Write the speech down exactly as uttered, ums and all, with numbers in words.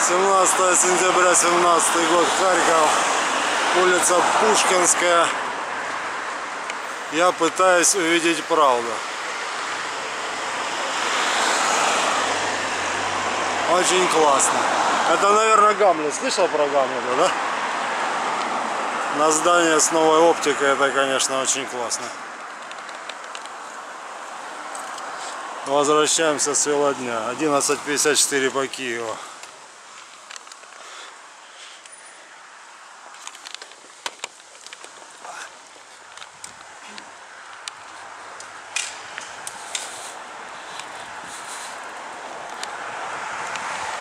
семнадцатое сентября семнадцатый год, Харьков, улица Пушкинская. Я пытаюсь увидеть правду. Очень классно. Это, наверное, Гамлет. Слышал про Гамлета, да? На здание с новой оптикой это, конечно, очень классно. Возвращаемся с велодня. одиннадцать пятьдесят четыре по Киеву.